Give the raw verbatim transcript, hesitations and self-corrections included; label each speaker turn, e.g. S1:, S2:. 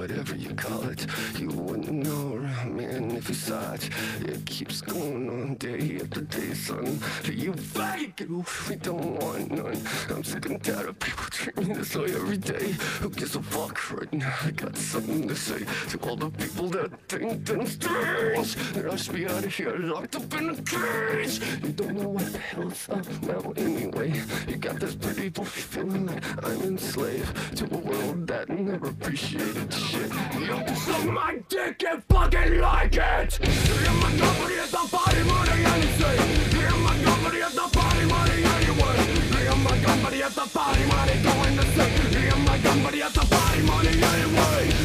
S1: whatever you call it. You wouldn't know around me, and if you saw it, it keeps going on day after day, son. You fake it, we don't want none. I'm sick and tired of people treating me this way every day. Who gives a fuck right now? I got something to say to all the people that think that I'm strange, that I should be out of here locked up in a cage. You don't know what the hell's up now anyway. You got this pretty boy feeling like I'm enslaved to a world that never appreciated shit. You suck my dick and fucking like it. You're my company at the body money anything. You're my company at the body money anyway. You're my company at the body money going to say. You're my company at the body money anyway.